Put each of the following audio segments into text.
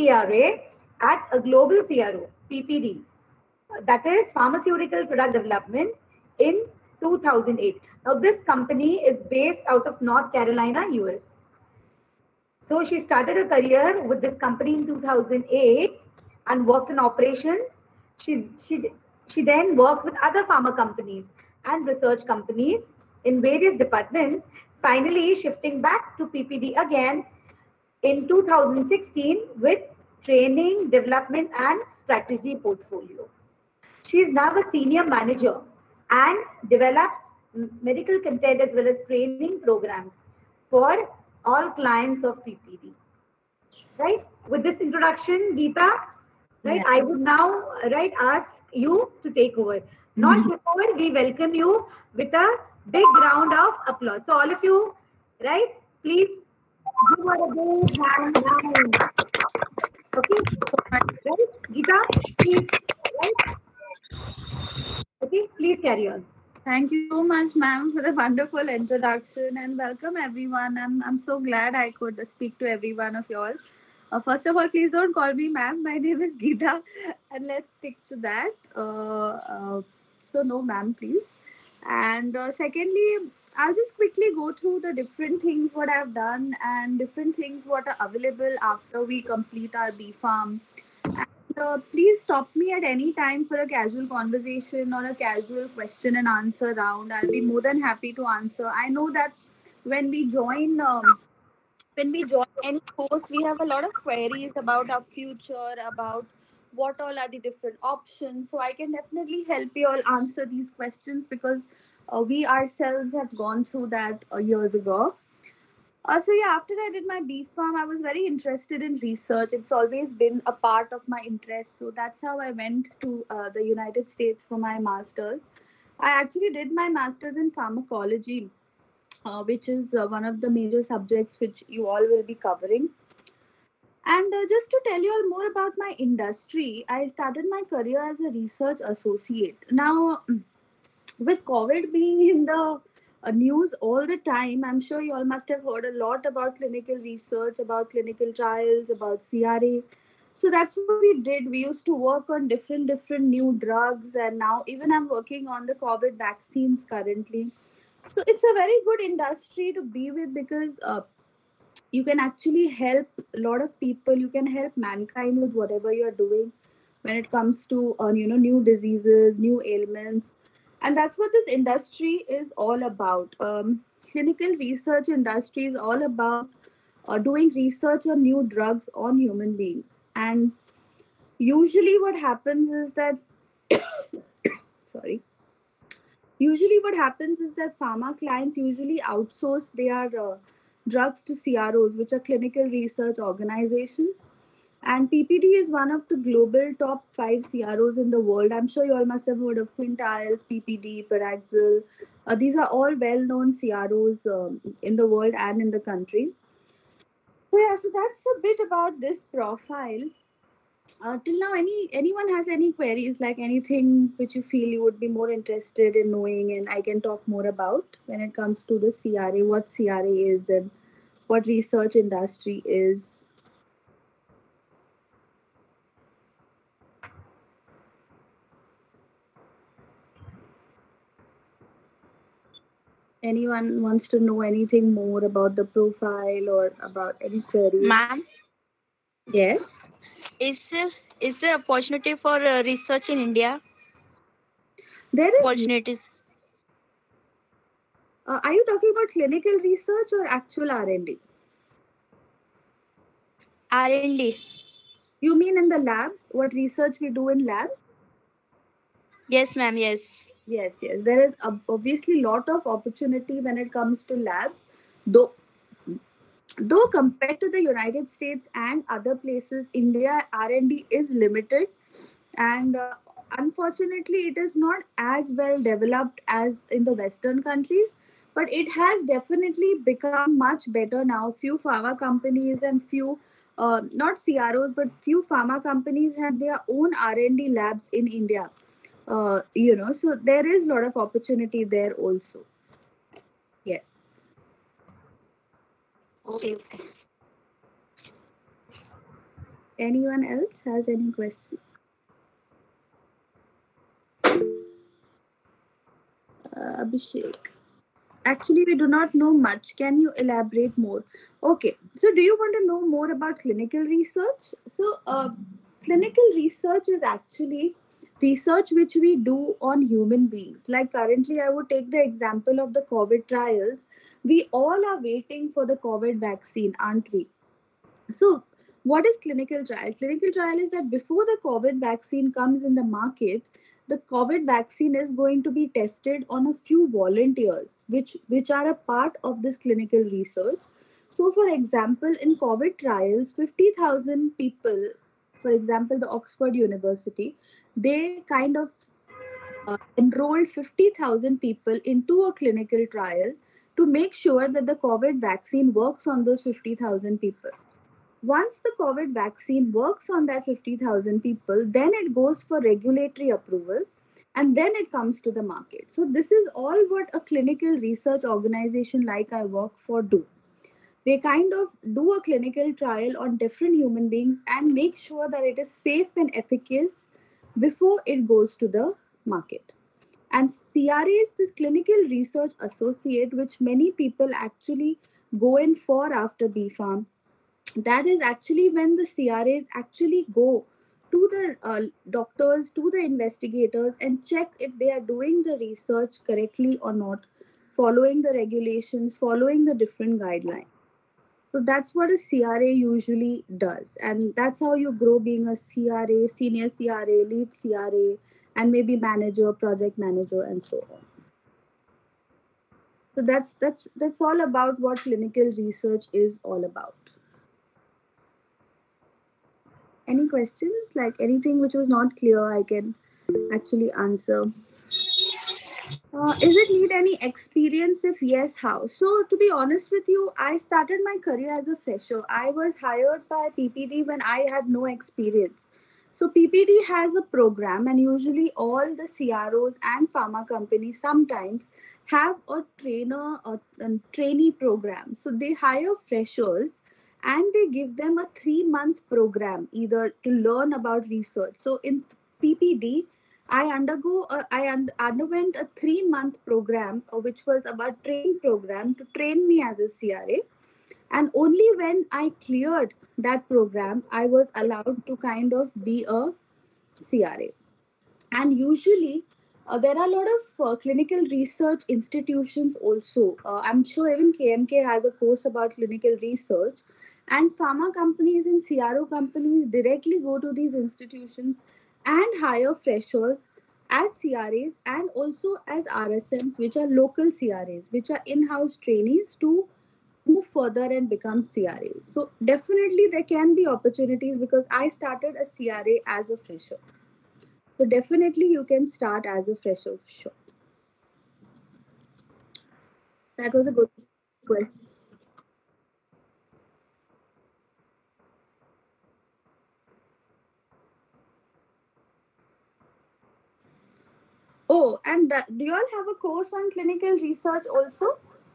CRA at a global CRO, PPD, that is Pharmaceutical Product Development, in 2008. Now, this company is based out of North Carolina, US. So she started her career with this company in 2008 and worked in operations. She then worked with other pharma companies and research companies in various departments, finally shifting back to PPD again in 2016 with training, development, and strategy portfolio. She is now a senior manager and develops medical content as well as training programs for all clients of PPD. Right? With this introduction, Geeta, right, I would now ask you to take over. Not before we welcome you with a big round of applause. So all of you, right, please give her a big hand round. Okay, right, Geeta, please, right? Okay, please carry on. Thank you so much, ma'am, for the wonderful introduction and welcome everyone. I'm so glad I could speak to every one of y'all. First of all, please don't call me ma'am. My name is Geeta, and let's stick to that. So no, ma'am, please. And secondly, I'll just quickly go through the different things what I've done and different things what are available after we complete our B Farm. Please stop me at any time for a casual conversation or a casual question and answer round. I'll be more than happy to answer. I know that when we join any course, we have a lot of queries about our future, about what all are the different options. So I can definitely help you all answer these questions because we ourselves have gone through that years ago. So yeah, after I did my B Farm, I was very interested in research. It's always been a part of my interest. So that's how I went to the United States for my master's. I actually did my master's in pharmacology, which is one of the major subjects which you all will be covering. And just to tell you all more about my industry, I started my career as a research associate. Now, with COVID being in the news all the time, I'm sure you all must have heard a lot about clinical research, about clinical trials, about CRA. So that's what we did. We used to work on different new drugs, and now even I'm working on the COVID vaccines currently. So it's a very good industry to be with because you can actually help a lot of people. You can help mankind with whatever you're doing when it comes to new diseases, new ailments, and that's what this industry is all about. Clinical research industry is all about doing research on new drugs on human beings. And usually what happens is that sorry usually what happens is that pharma clients usually outsource their drugs to CROs, which are clinical research organizations. And PPD is one of the global top 5 CROs in the world. I'm sure you all must have heard of Quintiles, PPD, Paraxil. These are all well-known CROs in the world and in the country. So yeah, so that's a bit about this profile. Till now, anyone has any queries, like anything which you feel you would be more interested in knowing, and I can talk more about when it comes to the CRA, what CRA is, and what research industry is. Anyone wants to know anything more about the profile or about any queries? Ma'am, Yes. is there opportunity for research in India? There is. Opportunities. Are you talking about clinical research or actual R&D? R&D. You mean in the lab? What research we do in labs? Yes, ma'am. Yes. Yes. There is obviously lot of opportunity when it comes to labs, though compared to the United States and other places, India R&D is limited, and unfortunately it is not as well developed as in the Western countries, but it has definitely become much better now. Few pharma companies and few not CROs, but few pharma companies have their own R&D labs in India. So there is a lot of opportunity there also. Yes. Okay. Anyone else has any question? Abhishek. Actually, we do not know much. Can you elaborate more? Okay. So, do you want to know more about clinical research? So, clinical research is actually research which we do on human beings. Like currently, I would take the example of the COVID trials. We all are waiting for the COVID vaccine, aren't we? So, what is clinical trial? Clinical trial is that before the COVID vaccine comes in the market, the COVID vaccine is going to be tested on a few volunteers, which are a part of this clinical research. So, for example, in COVID trials, 50,000 people, for example, the Oxford University, they kind of enrolled 50,000 people into a clinical trial to make sure that the COVID vaccine works on those 50,000 people. Once the COVID vaccine works on that 50,000 people, then it goes for regulatory approval and then it comes to the market. So, this is all what a clinical research organization like I work for do. They kind of do a clinical trial on different human beings and make sure that it is safe and efficacious before it goes to the market. And CRA is this clinical research associate, which many people actually go in for after BPharm. That is actually when the CRAs actually go to the doctors, to the investigators, and check if they are doing the research correctly or not, following the regulations, following the different guidelines. So that's what a CRA usually does. And that's how you grow being a CRA, senior CRA, lead CRA, and maybe manager, project manager, and so on. So that's all about what clinical research is all about. Any questions? Like anything which was not clear, I can actually answer. Is it need any experience? If yes, how? So, to be honest with you, I started my career as a fresher. I was hired by PPD when I had no experience. So, PPD has a program, and usually all the CROs and pharma companies sometimes have a trainer or a trainee program. So, they hire freshers and they give them a 3-month program either to learn about research. So, in PPD, I underwent a 3-month program, which was about training program to train me as a CRA. And only when I cleared that program, I was allowed to kind of be a CRA. And usually, there are a lot of clinical research institutions also. I'm sure even KMK has a course about clinical research. And pharma companies and CRO companies directly go to these institutions and hire freshers as CRAs and also as RSMs, which are local CRAs, which are in-house trainees to move further and become CRAs. So definitely there can be opportunities because I started a CRA as a fresher. So definitely you can start as a fresher for sure. That was a good question. Oh, and do you all have a course on clinical research also?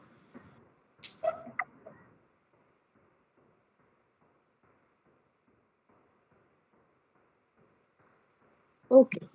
Okay.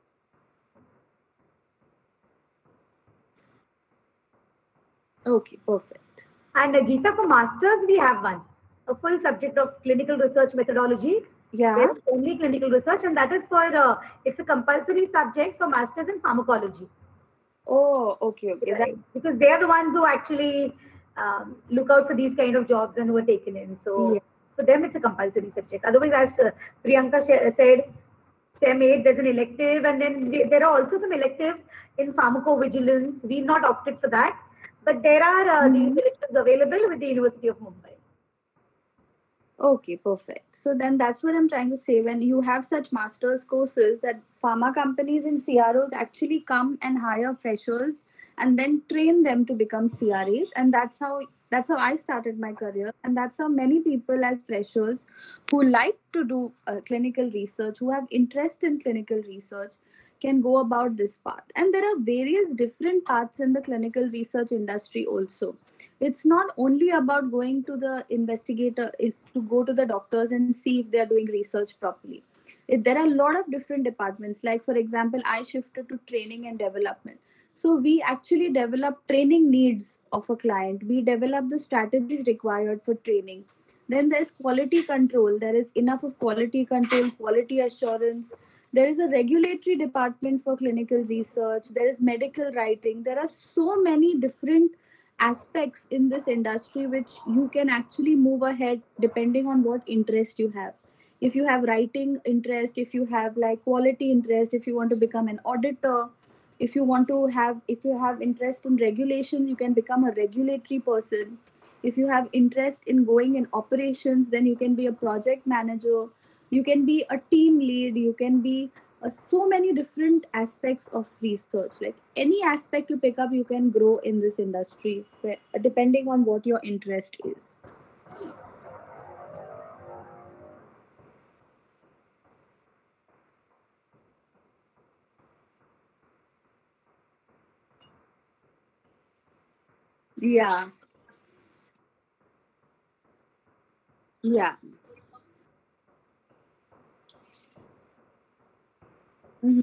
Okay, perfect. And Geeta, for masters, we have one, a full subject of clinical research methodology. Yeah. There's only clinical research, and that is for it's a compulsory subject for masters in pharmacology. Oh, okay, okay. Right. Because they are the ones who actually look out for these kind of jobs and who are taken in. So Yeah. for them, it's a compulsory subject. Otherwise, as Priyanka said, STEM 8, there's an elective, and then there are also some electives in pharmacovigilance. We've not opted for that, but there are these electives available with the University of Mumbai. Okay, perfect. So then that's what I'm trying to say. When you have such master's courses, that pharma companies and CROs actually come and hire freshers and then train them to become CRAs, and that's how I started my career, and that's how many people as freshers who like to do clinical research, who have interest in clinical research, can go about this path. And there are various different paths in the clinical research industry also. It's not only about going to the investigator, to go to the doctors and see if they are doing research properly. There are a lot of different departments. Like, for example, I shifted to training and development. So we actually develop training needs of a client. We develop the strategies required for training. Then there's quality control. There is enough of quality control, quality assurance. There is a regulatory department for clinical research. There is medical writing. There are so many different aspects in this industry which you can actually move ahead depending on what interest you have. If you have writing interest, if you have like quality interest, if you want to become an auditor, if you have interest in regulation, you can become a regulatory person. If you have interest in going in operations, then you can be a project manager, you can be a team lead, you can be so many different aspects of research. Like any aspect you pick up, you can grow in this industry depending on what your interest is. Yeah, yeah. Mhm.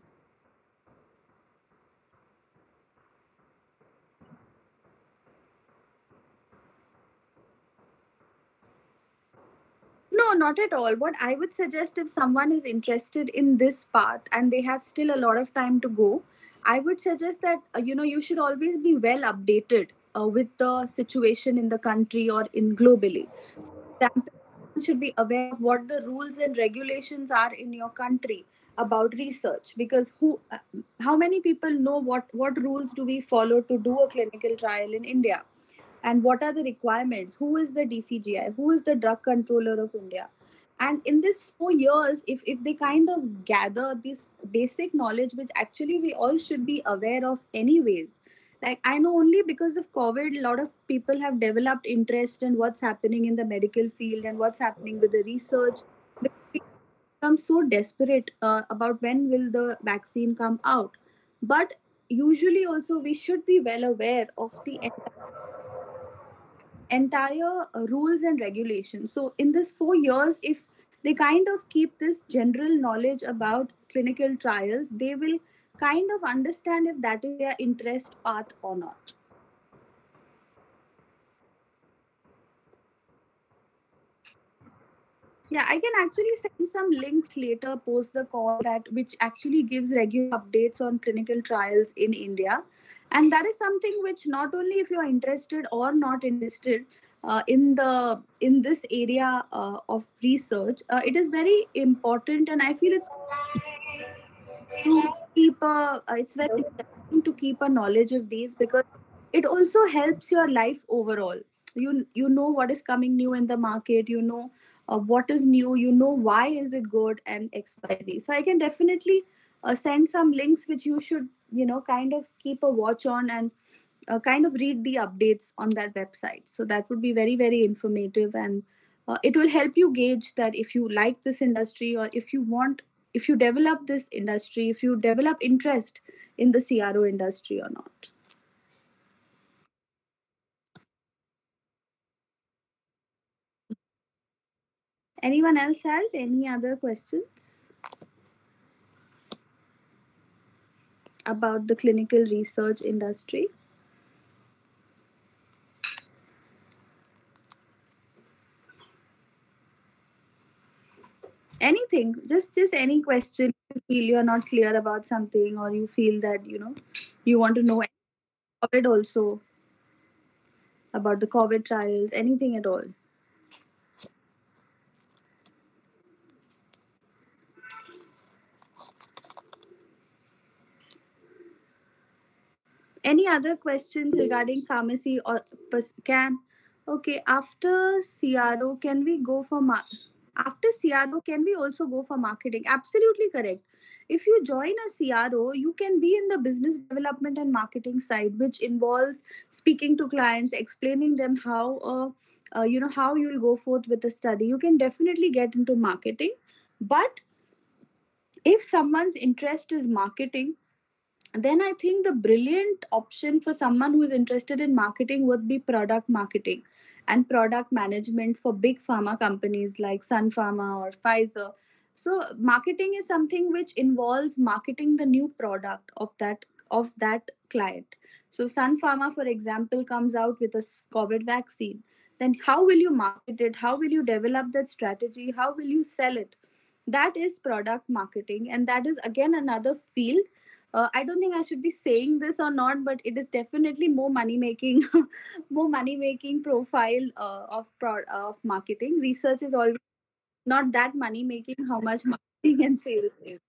No, not at all. What I would suggest, if someone is interested in this path and they have still a lot of time to go, I would suggest that you should always be well updated with the situation in the country or in globally. Example, you should be aware of what the rules and regulations are in your country about research, because how many people know what rules do we follow to do a clinical trial in India, and what are the requirements, who is the DCGI, who is the drug controller of India. And in this 4 years, if they kind of gather this basic knowledge, which actually we all should be aware of anyways. Like, I know only because of COVID, a lot of people have developed interest in what's happening in the medical field and what's happening with the research. We become so desperate about when will the vaccine come out. But usually also we should be well aware of the entire rules and regulations. So in this 4 years, if they kind of keep this general knowledge about clinical trials, they will kind of understand if that is their interest path or not. Yeah, I can actually send some links later post the call, that which actually gives regular updates on clinical trials in India. And that is something which, not only if you are interested or not interested in this area of research, it is very important, and I feel it's very interesting to keep a knowledge of these, because it also helps your life overall. You know what is coming new in the market, what is new, why is it good, and XYZ. So I can definitely send some links which you should kind of keep a watch on, and kind of read the updates on that website. So that would be very, very informative, and it will help you gauge that if you like this industry, or if you develop this industry, if you develop interest in the CRO industry or not. Anyone else has any other questions about the clinical research industry? Anything, just any question. You feel you're not clear about something, or you feel that you want to know about it also, about the COVID trials, anything at all. Any other questions regarding pharmacy or can? Okay, after CRO, can we go for after CRO, can we also go for marketing? Absolutely correct. If you join a CRO, you can be in the business development and marketing side, which involves speaking to clients, explaining them how how you'll go forth with the study. You can definitely get into marketing, but If someone's interest is marketing, then I think the brilliant option for someone who is interested in marketing would be product marketing and product management for big pharma companies like Sun Pharma or Pfizer. So marketing is something which involves marketing the new product of that client. So Sun Pharma, for example, comes out with a COVID vaccine. Then how will you market it? How will you develop that strategy? How will you sell it? That is product marketing, and that is again another field. I don't think I should be saying this or not, but it is definitely more money making, more money making profile of marketing. Research is always not that money making. How much marketing and sales is.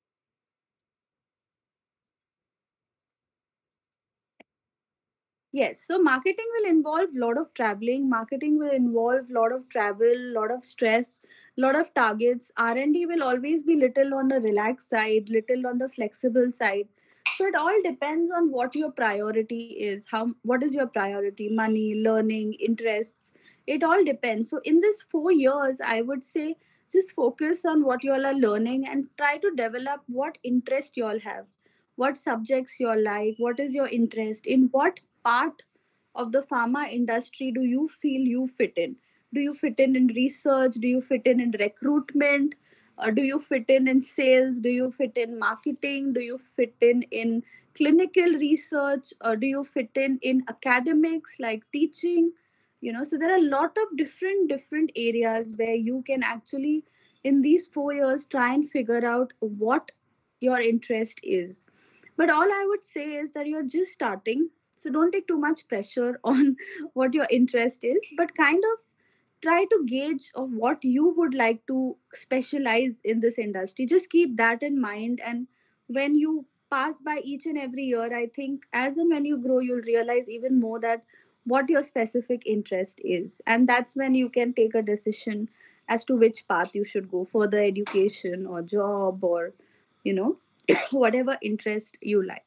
Yes, so marketing will involve a lot of traveling. Marketing will involve a lot of travel, lot of stress, lot of targets. R&D will always be little on the relaxed side, little on the flexible side. So it all depends on what your priority is. What is your priority? Money, learning, interests. It all depends. So in this 4 years, I would say just focus on what you all are learning and try to develop what interest you all have, what subjects you like, what is your interest, in what part of the pharma industry do you feel you fit in. Do you fit in research? Do you fit in recruitment? Do you fit in sales? Do you fit in marketing? Do you fit in clinical research? Do you fit in academics like teaching? So there are a lot of different areas where you can actually in these 4 years try and figure out what your interest is. But all I would say is that you're just starting, so don't take too much pressure on what your interest is, but kind of try to gauge of what you would like to specialize in this industry. Just keep that in mind, and when you pass by each and every year, I think as and when you grow, you'll realize even more that what your specific interest is, and that's when you can take a decision as to which path you should go, further education or job or you know whatever interest you like.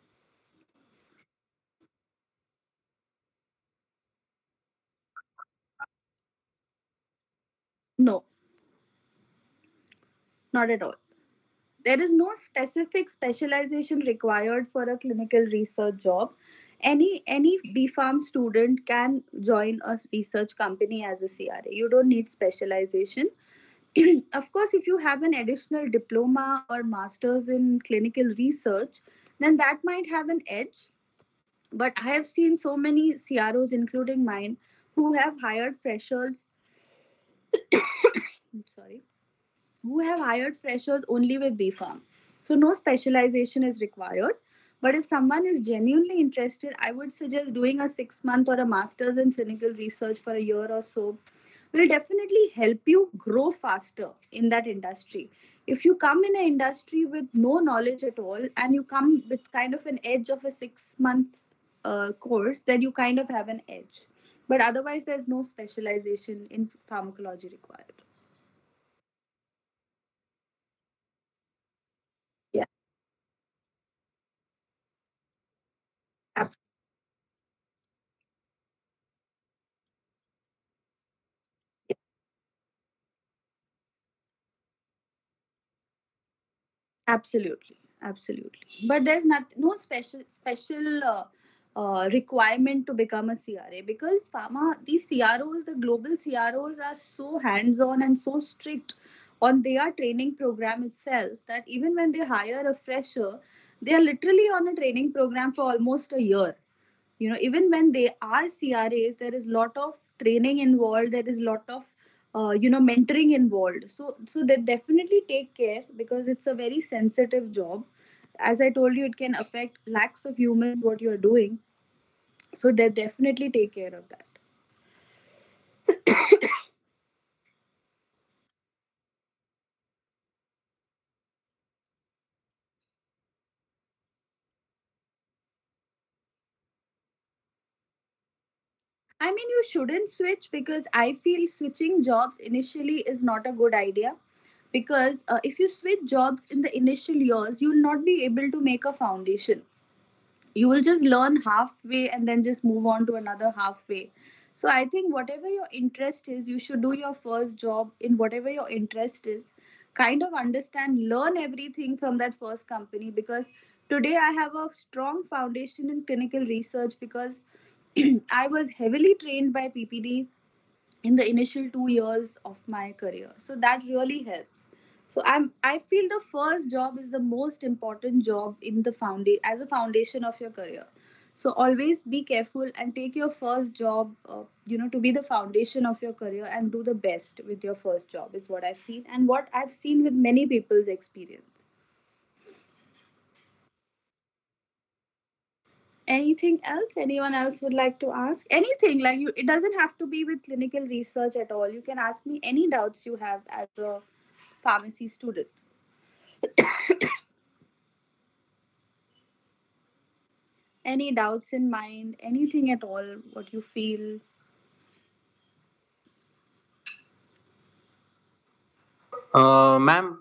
No, not at all. There is no specific specialization required for a clinical research job. Any BPharm student can join a research company as a CRA. You don't need specialization. Of course, if you have an additional diploma or masters in clinical research, then that might have an edge. But I have seen so many CROs, including mine, who have hired freshers. Sorry, who have hired freshers only with BPharm. So no specialization is required. But if someone is genuinely interested, I would suggest doing a 6 month or a master's in clinical research for a year or so will definitely help you grow faster in that industry. If you come in an industry with no knowledge at all and you come with kind of an edge of a 6 months course, then you kind of have an edge. But otherwise, there's no specialization in pharmacology required. Yeah, absolutely, absolutely. But there's no special requirement to become a CRA, because these CROs, the global CROs, are so hands-on and so strict on their training program itself that even when they hire a fresher, they are literally on a training program for almost a year. Even when they are CRAs, there is lot of training involved, there is lot of mentoring involved. So they definitely take care, because it's a very sensitive job. As I told you, it can affect lakhs of humans what you're doing. So they definitely take care of that. I mean, you shouldn't switch, because I feel switching jobs initially is not a good idea. Because if you switch jobs in the initial years, you'll not be able to make a foundation. You will just learn halfway and then just move on to another halfway. So I think whatever your interest is, you should do your first job in whatever your interest is. kind of understand, learn everything from that first company, because today I have a strong foundation in clinical research because I was heavily trained by PPD in the initial 2 years of my career. So that really helps. So I feel the first job is the most important job in the as a foundation of your career. So always be careful and take your first job, to be the foundation of your career, and do the best with your first job is what I feel and what I've seen with many people's experience. Anything else anyone else would like to ask? Anything, like, you, it doesn't have to be with clinical research at all. You can ask me any doubts you have as a pharmacy student. Any doubts in mind, anything at all, what you feel. Ma'am,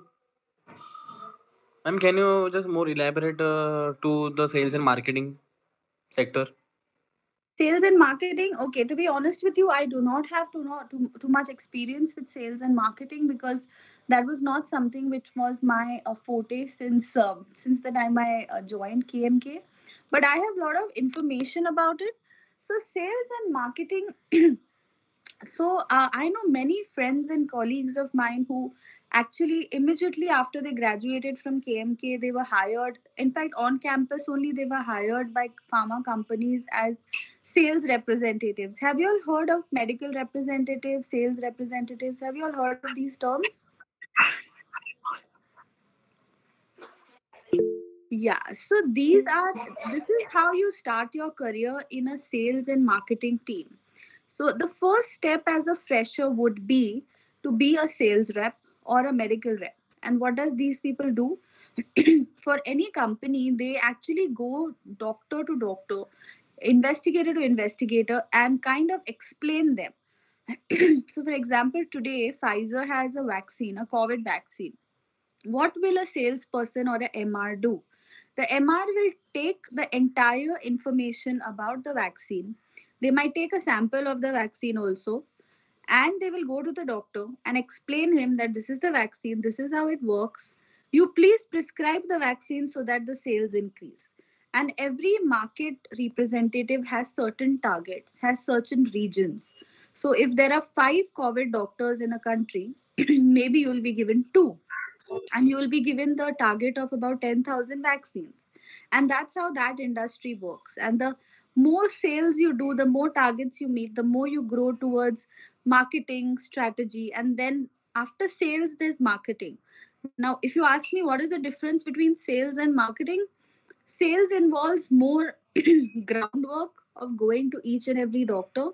can you just more elaborate to the sales and marketing sector? Sales and marketing, okay, to be honest with you, I do not have too much experience with sales and marketing, because that was not something which was my forte since the time I joined KMK. But I have a lot of information about it. So sales and marketing, so I know many friends and colleagues of mine who actually immediately after they graduated from KMK, they were hired. In fact, on campus only, they were hired by pharma companies as sales representatives. Have you all heard of medical representatives, sales representatives? Have you all heard of these terms? Yeah, so this is how you start your career in a sales and marketing team. So the first step as a fresher would be to be a sales rep or a medical rep. And what does these people do? For any company, they actually go doctor to doctor, investigator to investigator, and kind of explain them. So, for example, today Pfizer has a vaccine, a COVID vaccine. What will a salesperson or a MR do? The MR will take the entire information about the vaccine. They might take a sample of the vaccine also, and they will go to the doctor and explain him that this is the vaccine, this is how it works. You please prescribe the vaccine so that the sales increase. And every market representative has certain targets, has certain regions. So if there are 5 COVID doctors in a country, maybe you'll be given 2, and you will be given the target of about 10,000 vaccines. And that's how that industry works. And the more sales you do, the more targets you meet, the more you grow towards marketing strategy. And then after sales, there's marketing. Now, if you ask me what is the difference between sales and marketing, sales involves more groundwork of going to each and every doctor.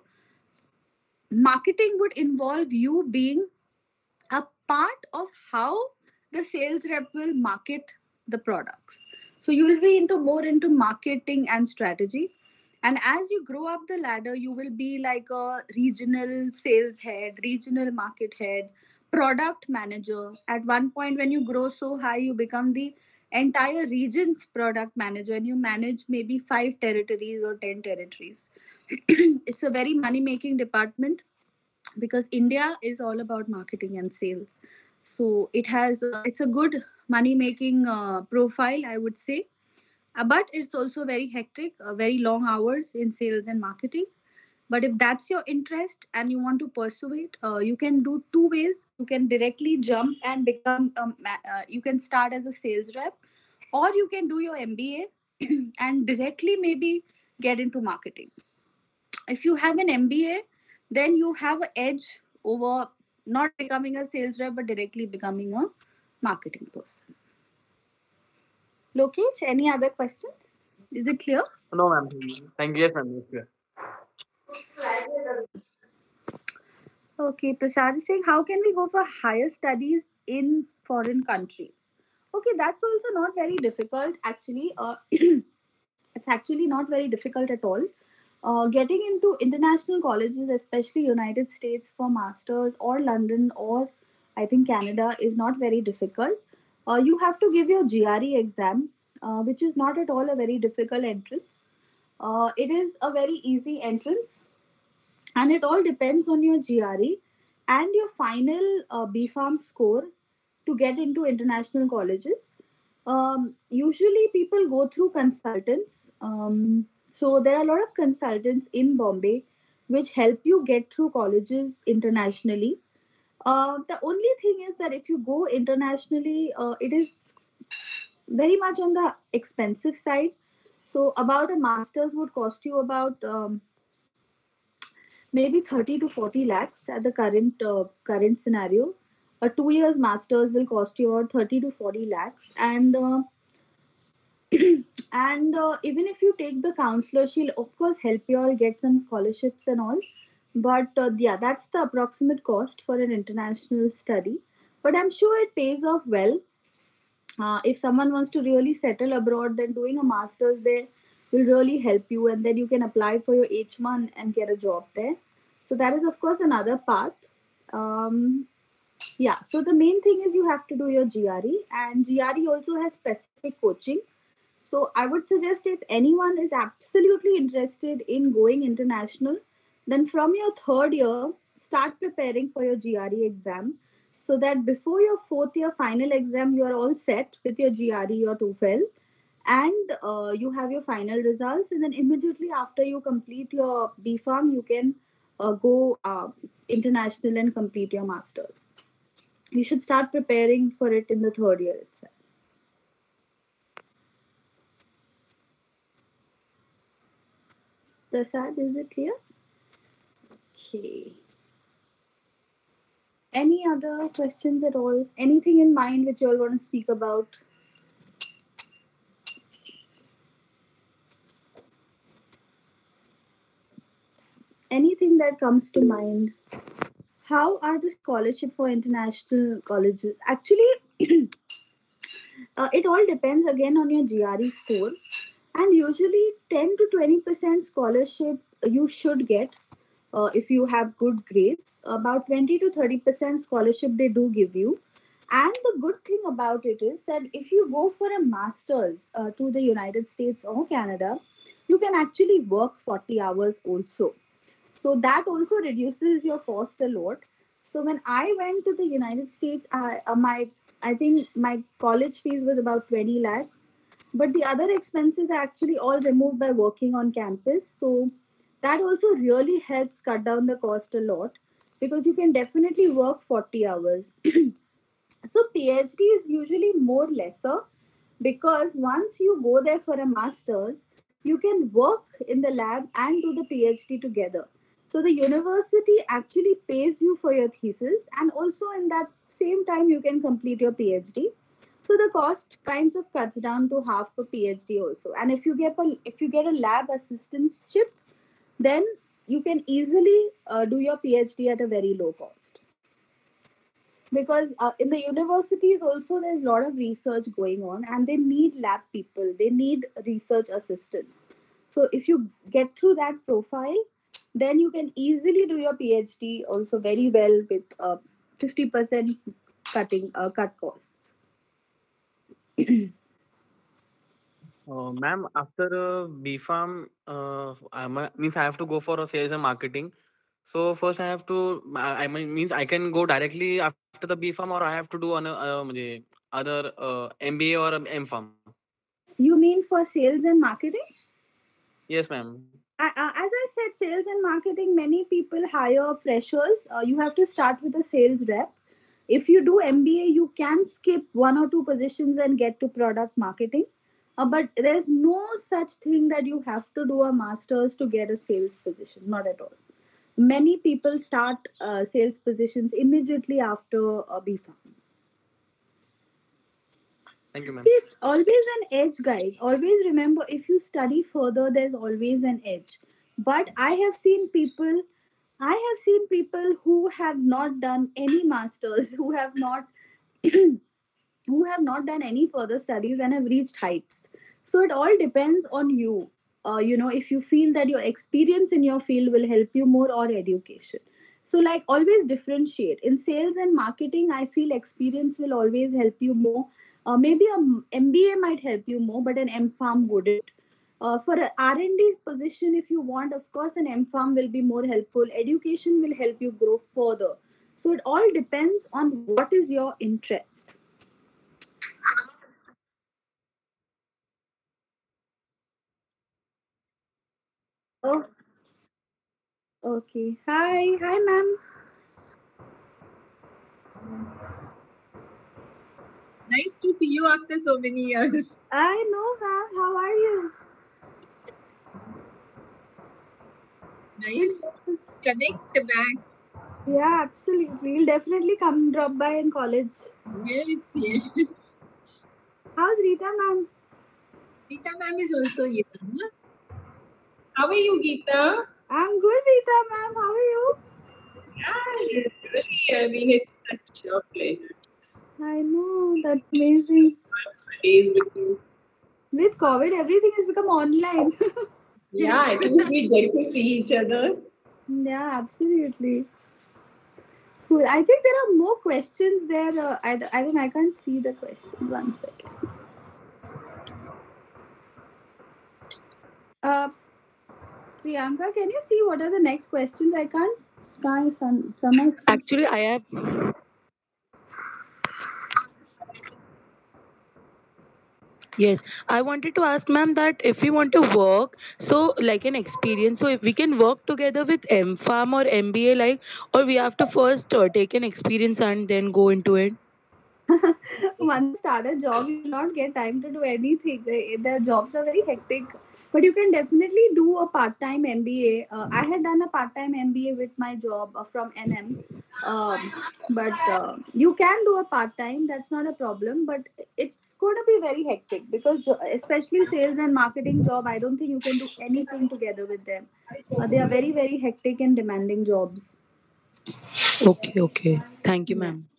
Marketing would involve you being a part of how the sales rep will market the products. So you will be into more into marketing and strategy. And as you grow up the ladder, you will be like a regional sales head, regional market head, product manager. At one point, when you grow so high, you become the entire region's product manager, and you manage maybe 5 territories or 10 territories. It's a very money making department, because India is all about marketing and sales. So it's a good money making profile, I would say. But it's also very hectic, very long hours in sales and marketing. But if that's your interest and you want to pursue it, you can do 2 ways. You can directly jump and become, you can start as a sales rep, or you can do your MBA and directly maybe get into marketing. If you have an MBA, then you have an edge over not becoming a sales rep but directly becoming a marketing person. Lokesh, any other questions? Is it clear? No, ma'am. Thank you. Yes, ma'am. Yes, clear. Okay, Prasad is saying, how can we go for higher studies in foreign countries? Okay, that's also not very difficult actually. It's actually not very difficult at all. Getting into international colleges, especially United States for masters, or London, or I think Canada, is not very difficult. You have to give your GRE exam, which is not at all a very difficult entrance. It is a very easy entrance, and it all depends on your GRE and your final BPharm score to get into international colleges. Usually, people go through consultants. So there are a lot of consultants in Bombay which help you get through colleges internationally. The only thing is that if you go internationally, it is very much on the expensive side. So about a master's would cost you about maybe 30 to 40 lakhs at the current scenario. A 2 years masters will cost you about 30 to 40 lakhs, and even if you take the counselor, she'll of course help you all get some scholarships and all. But yeah, that's the approximate cost for an international study. But I'm sure it pays off well. If someone wants to really settle abroad, then doing a master's there will really help you, and then you can apply for your H1 and get a job there. So that is of course another path. Um, yeah, so the main thing is you have to do your GRE, and GRE also has specific coaching. So I would suggest if anyone is absolutely interested in going international, then from your third year, start preparing for your GRE exam so that before your fourth year final exam, you are all set with your GRE or TOEFL, and you have your final results. And then immediately after you complete your BPharm, you can go international and complete your masters. You should start preparing for it in the third year itself. Prasad, is it clear? Okay. Any other questions at all? Anything in mind which you all want to speak about? Anything that comes to mind? How are the scholarship for international colleges? Actually, it all depends again on your GRE score. And usually 10 to 20% scholarship you should get if you have good grades. About 20 to 30% scholarship they do give you. And the good thing about it is that if you go for a master's to the United States or Canada, you can actually work 40 hours also. So that also reduces your cost a lot. So when I went to the United States, I think my college fees was about 20 lakhs, but the other expenses are actually all removed by working on campus. So that also really helps cut down the cost a lot because you can definitely work 40 hours. So PhD is usually more lesser because once you go there for a master's, you can work in the lab and do the PhD together. So the university actually pays you for your thesis, and also in that same time you can complete your PhD. So the cost kinds of cuts down to half for PhD also. And if you get a lab assistantship, then you can easily do your PhD at a very low cost. Because in the universities also there's a lot of research going on, and they need lab people, they need research assistants. So if you get through that profile, then you can easily do your PhD also very well with 50% cut costs. Ma'am, after BPharm, means I have to go for a sales and marketing. So first I have to, I mean, means I can go directly after the BPharm, or I have to do other MBA or MPharm. You mean for sales and marketing? Yes, ma'am. As I said, sales and marketing, many people hire freshers. You have to start with a sales rep. If you do MBA, you can skip one or two positions and get to product marketing. But there's no such thing that you have to do a master's to get a sales position. Not at all. Many people start sales positions immediately after a BPharm. Thank you, See, ma'am. it's always an edge, guys. Always remember, if you study further, there's always an edge. But I have seen people who have not done any masters, who have not done any further studies and have reached heights. So it all depends on you. If you feel that your experience in your field will help you more, or education. So, like, always differentiate. In sales and marketing, I feel experience will always help you more. Maybe a MBA might help you more, but an MPharm wouldn't. For an R&D position, if you want, of course, an MPharm will be more helpful. Education will help you grow further. So it all depends on what is your interest. Okay. Hi, ma'am. Nice to see you after so many years. I know, ma'am. How are you? Nice. Connect back. Yeah, absolutely. We'll definitely come drop by in college. Yes. How's Rita, ma'am? Geeta ma'am is also here. Huh? How are you, Geeta? I'm good, Rita, ma'am. How are you? Yeah, really. I mean, it's such a pleasure. I know. That's amazing. Days with you. With COVID, everything has become online. Yeah, at least we get to see each other. Yeah, absolutely. Cool. I think there are more questions there. I can't see the questions. One second. Uh, Priyanka, can you see what are the next questions? I can't. Somehow. Actually, I have. Yes, I wanted to ask ma'am that if we want to work, so like an experience, so if we can work together with M-Farm or MBA, like, or we have to first take an experience and then go into it. Once you start a job, you will not get time to do anything. The jobs are very hectic. But you can definitely do a part-time MBA. I had done a part-time MBA with my job from NM. But you can do a part-time. That's not a problem. But it's going to be very hectic because especially sales and marketing job, I don't think you can do anything together with them. They are very, very hectic and demanding jobs. Okay, okay. Thank you, Yeah. ma'am.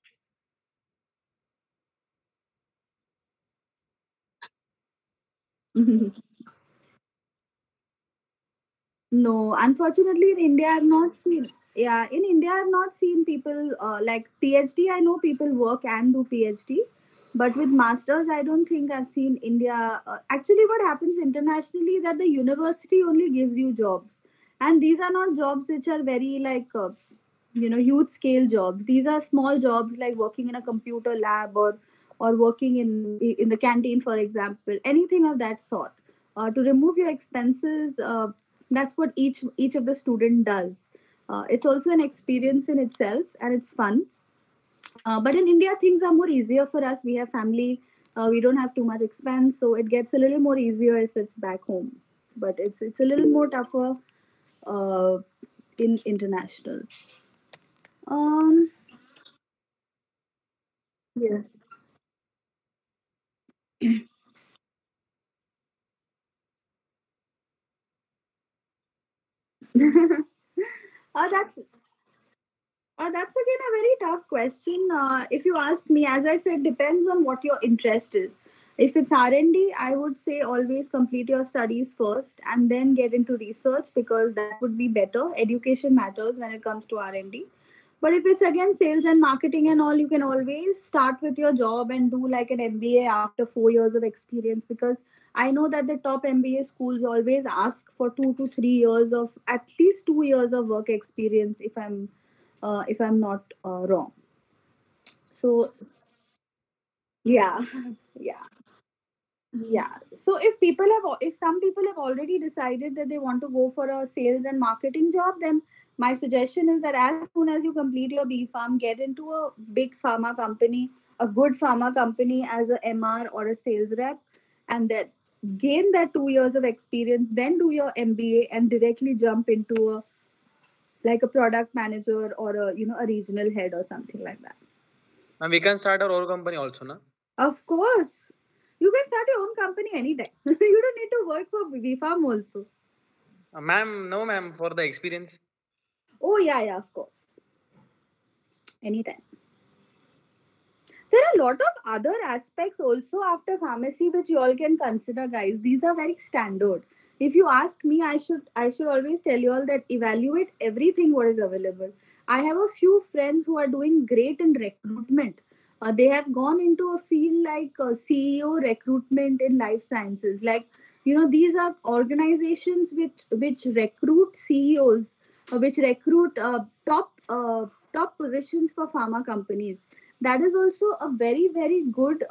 No, unfortunately, in India, I've not seen. Yeah, in India, I've not seen people like PhD. I know people work and do PhD, but with masters, I don't think I've seen India. Actually, what happens internationally that the university only gives you jobs, and these are not jobs which are very like huge scale jobs. These are small jobs like working in a computer lab or working in the canteen, for example, anything of that sort. To remove your expenses, that's what each of the student does. It's also an experience in itself, and it's fun. But in India, things are more easier for us. We have family. We don't have too much expense, so it gets a little more easier if it's back home. But it's a little more tougher uh, in international. Um, yeah. That's that's again a very tough question. If you ask me, as I said, depends on what your interest is. If it's R&D, I would say always complete your studies first and then get into research because that would be better. Education matters when it comes to R&D. But if it's again sales and marketing and all, you can always start with your job and do like an MBA after 4 years of experience because I know that the top MBA schools always ask for 2 to 3 years of at least 2 years of work experience if I'm not wrong. So yeah, yeah. Yeah. So if some people have already decided that they want to go for a sales and marketing job, then my suggestion is that as soon as you complete your B Farm, get into a big pharma company, a good pharma company as a MR or a sales rep, and then gain that 2 years of experience, then do your MBA and directly jump into a like a product manager or a regional head or something like that. And we can start our own company also, na? Of course. You can start your own company anytime. You don't need to work for VFarm also. Ma'am, no, ma'am, for the experience. Oh, yeah, of course. Anytime. There are a lot of other aspects also after pharmacy which you all can consider, guys. These are very standard. If you ask me, I should always tell you all that evaluate everything what is available. I have a few friends who are doing great in recruitment. They have gone into a field like CEO recruitment in life sciences. Like these are organizations which recruit CEOs, which recruit top positions for pharma companies. That is also a very very good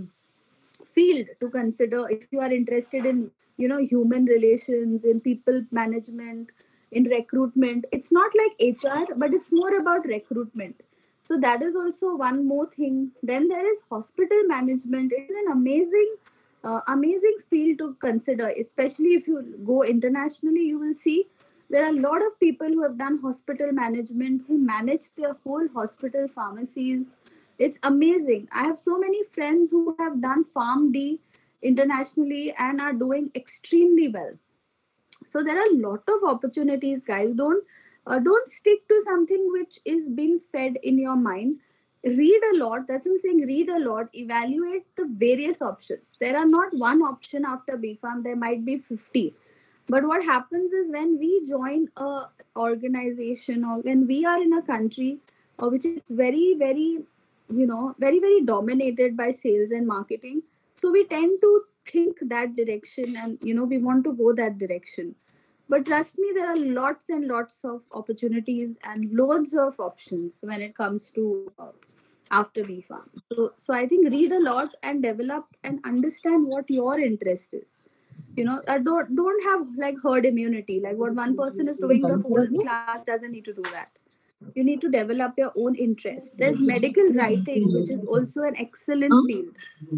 field to consider if you are interested in human relations, in people management, in recruitment. It's not like HR, but it's more about recruitment. So that is also one more thing. Then there is hospital management. It is an amazing field to consider, especially if you go internationally. You will see there are a lot of people who have done hospital management, who manage their whole hospital pharmacies. It's amazing. I have so many friends who have done PharmD internationally and are doing extremely well. So there are a lot of opportunities, guys. Don't stick to something which is being fed in your mind. Read a lot. That's what I'm saying. Read a lot. Evaluate the various options. There are not one option after BPharm. There might be 50. But what happens is when we join a organization, or when we are in a country which is very, very, very, very dominated by sales and marketing, so we tend to think that direction, and we want to go that direction. But trust me, there are lots and lots of opportunities and loads of options when it comes to after BPharm. So I think read a lot and develop and understand what your interest is. Don't have like herd immunity. Like what one person is doing, the whole class doesn't need to do that. You need to develop your own interest. There's medical writing, which is also an excellent field.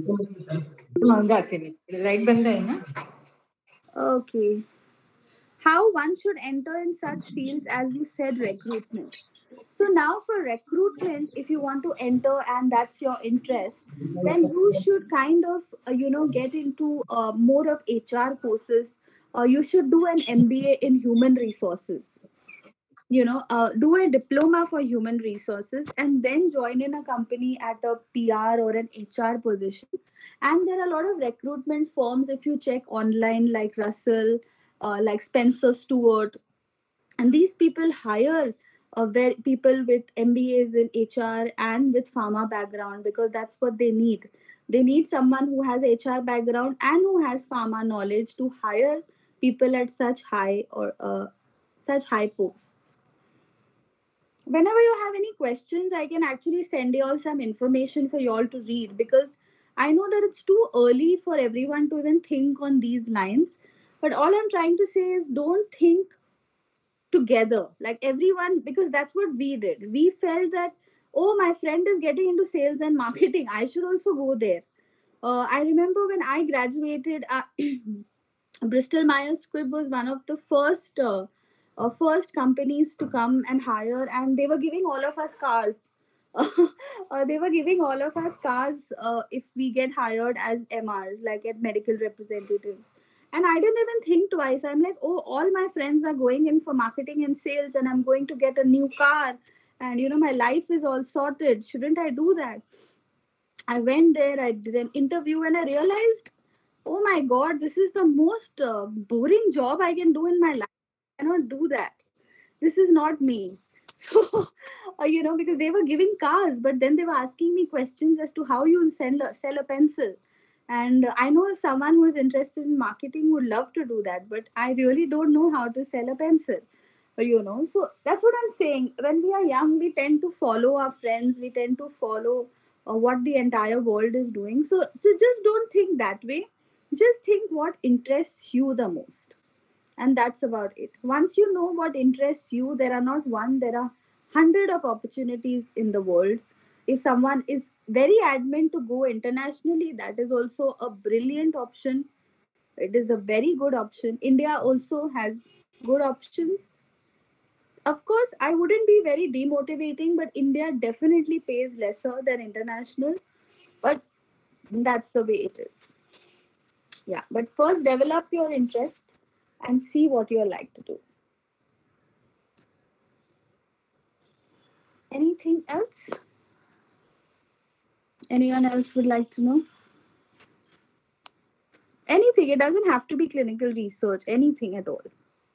Right banda hai na? Okay. How one should enter in such fields as you said, recruitment. So now for recruitment, if you want to enter and that's your interest, then you should kind of get into more of HR courses. You should do an MBA in human resources. Do a diploma for human resources and then join in a company at a PR or an HR position. And there are a lot of recruitment firms, if you check online, like Russell, like Spencer Stewart, and these people hire people with MBAs in HR and with pharma background, because that's what they need. They need someone who has HR background and who has pharma knowledge to hire people at such high posts. Whenever you have any questions, I can actually send you all some information for you all to read, because I know that it's too early for everyone to even think on these lines. But all I'm trying to say is don't think together like everyone, because that's what we did. We felt that, oh, my friend is getting into sales and marketing, I should also go there. I remember when I graduated, Bristol Myers Squibb was one of the first companies to come and hire, and they were giving all of us cars. They were giving all of us cars if we get hired as MRs, like at medical representatives. And I didn't even think twice. I'm like, oh, all my friends are going in for marketing and sales, and I'm going to get a new car, and my life is all sorted. Shouldn't I do that? I went there, I did an interview, and I realized, oh my god, this is the most boring job I can do in my life. I cannot do that. This is not me. So because they were giving cars, but then they were asking me questions as to how you sell a pencil. And I know someone who is interested in marketing would love to do that, but I really don't know how to sell a pencil. So that's what I'm saying. When we are young, we tend to follow our friends, we tend to follow what the entire world is doing. So just don't think that way. Just think what interests you the most, and that's about it. Once you know what interests you, there are not one, there are hundred of opportunities in the world. If someone is very adamant to go internationally, that is also a brilliant option. It is a very good option. India also has good options. Of course, I wouldn't be very demotivating, but India definitely pays lesser than international. But that's the way it is. Yeah, but first develop your interest and see what you like to do. Anything else? Anyone else would like to know? Anything. It doesn't have to be clinical research, anything at all.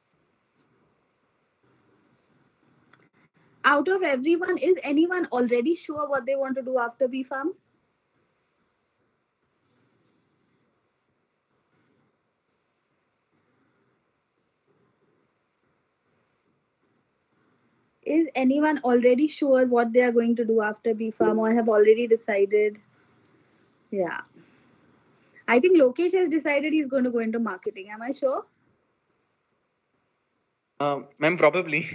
Out of everyone, is anyone already sure what they want to do after BPharm? Is anyone already sure what they are going to do after BPharm, or have already decided? Yeah. I think Lokesh has decided he's going to go into marketing. Am I sure? Ma'am, probably.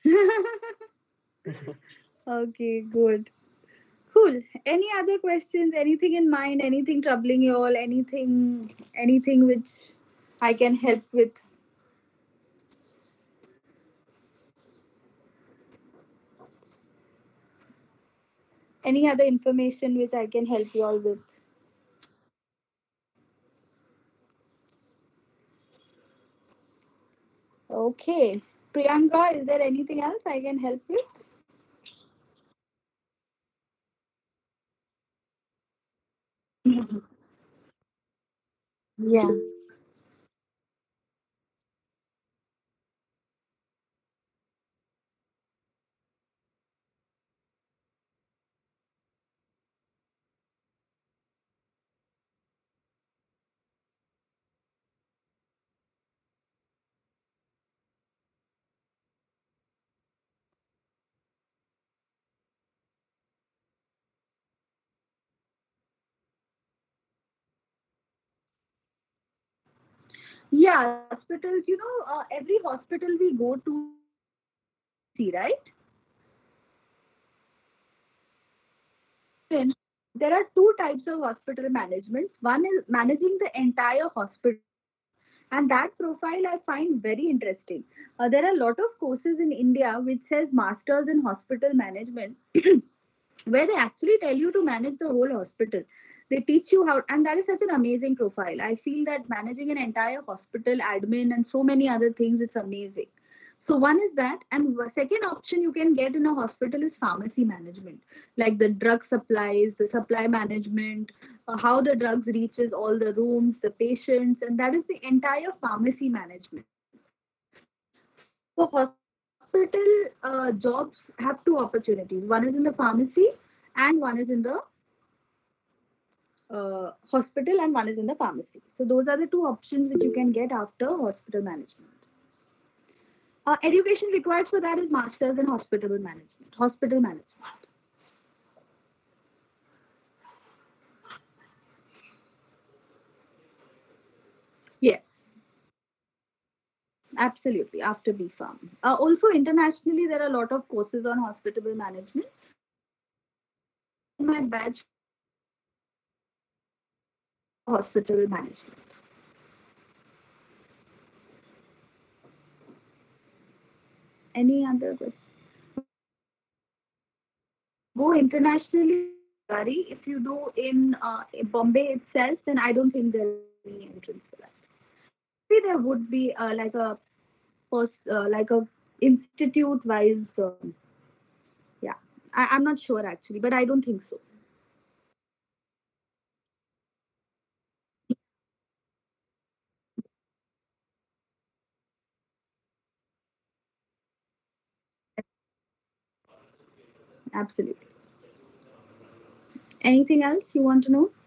Okay, good. Cool. Any other questions? Anything in mind? Anything troubling you all? Anything which I can help with? Any other information which I can help you all with? Okay. Priyanka, is there anything else I can help with? Yeah. Yeah, hospitals, every hospital we go to, see, right? Then there are two types of hospital management. One is managing the entire hospital, and that profile I find very interesting. There are a lot of courses in India which says masters in hospital management, where they actually tell you to manage the whole hospital. They teach you how, and that is such an amazing profile. I feel that managing an entire hospital, admin, and so many other things, it's amazing. So one is that, and second option you can get in a hospital is pharmacy management, like the drug supplies, the supply management, how the drugs reaches all the rooms, the patients, and that is the entire pharmacy management. So hospital jobs have two opportunities. One is in the pharmacy, and one is in the hospital, and one is in the pharmacy. So those are the two options which you can get after hospital management. Education required for that is masters in hospital management. Hospital management. Yes, absolutely. After B Farm. Also, internationally, there are a lot of courses on hospital management. My badge hospital management. Any other questions? Go internationally, if you do in Bombay itself, then I don't think there is any entrance for that. Maybe there would be like a institute wise. Yeah, I'm not sure actually, but I don't think so. Absolutely. Anything else you want to know?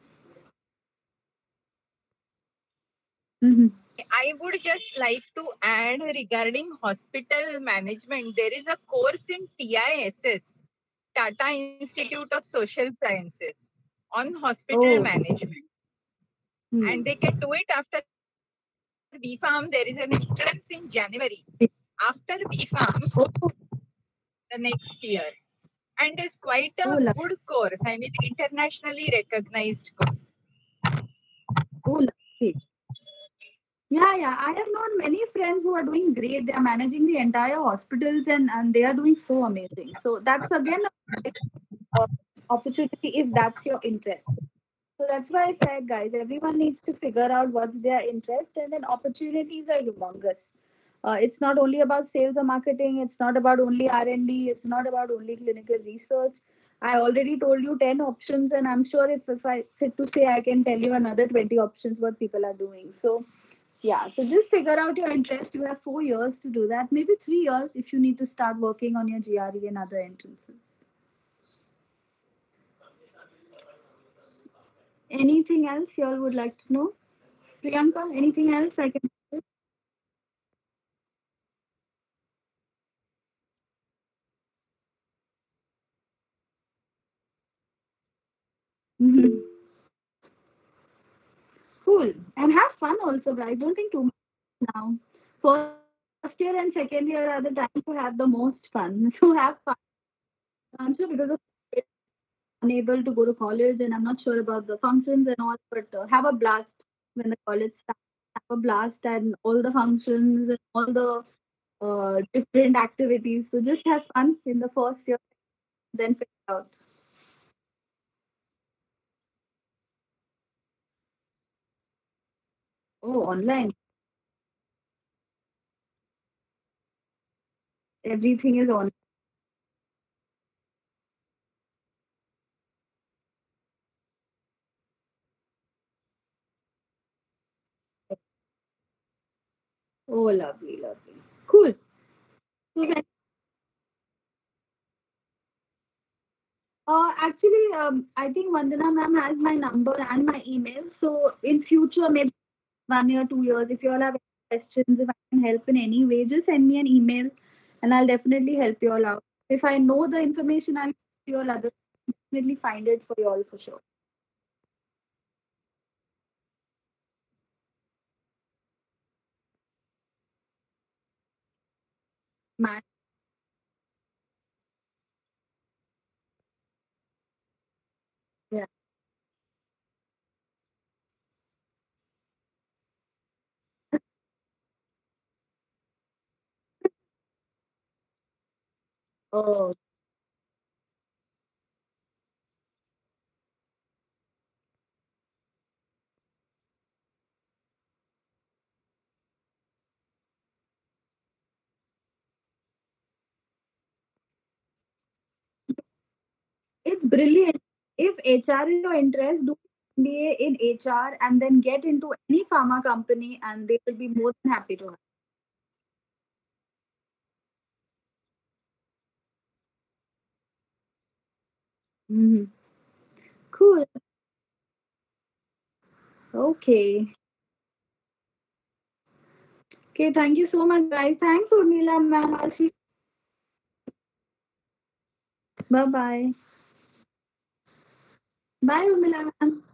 Mm-hmm. I would just like to add regarding hospital management. There is a course in TISS, Tata Institute of Social Sciences, on hospital Oh. management. And they can do it after BPharm. There is an entrance in January. After BPharm, the next year. And it's quite a Oh, good course. I mean, internationally recognized course. oh, lovely. Yeah, yeah. I have known many friends who are doing great. They are managing the entire hospitals, and they are doing so amazing. So that's again a opportunity if that's your interest. So that's why I said, guys, everyone needs to figure out what's their interest, and then opportunities are humongous. It's not only about sales or marketing. It's not about only R&D. It's not about only clinical research. I already told you 10 options, and I'm sure if I sit to say, I can tell you another 20 options what people are doing. So yeah, so just figure out your interest. You have 4 years to do that, maybe 3 years if you need to start working on your GRE and other entrances. Anything else you all would like to know? Priyanka, anything else I can? Mhm. Cool. And have fun also, guys. Don't think too much now. First year, first year and second year are the time to have the most fun. To have fun. I'm sure because of unable to go to college and I'm not sure about the functions and all, but have a blast when the college starts. Have a blast and all the functions and all the different activities. So just have fun in the first year, then figure out. Oh, online. Everything is on. Oh, lovely, lovely. Cool. So when, I think Vandana ma'am has my number and my email. So in future, maybe 1 year, 2 years, if you all have any questions, if I can help in any way, just send me an email and I'll definitely help you all out. If I know the information, I'll you all other definitely find it for you all for sure. Man, yeah. Oh, it's brilliant. If HR is your interest, do MBA in HR and then get into any pharma company and they will be more than happy to have. Mm-hmm. Cool. Okay. Okay, thank you so much, guys. Thanks, Urmila ma'am. I'll see you. Bye bye. Bye, Urmila ma'am.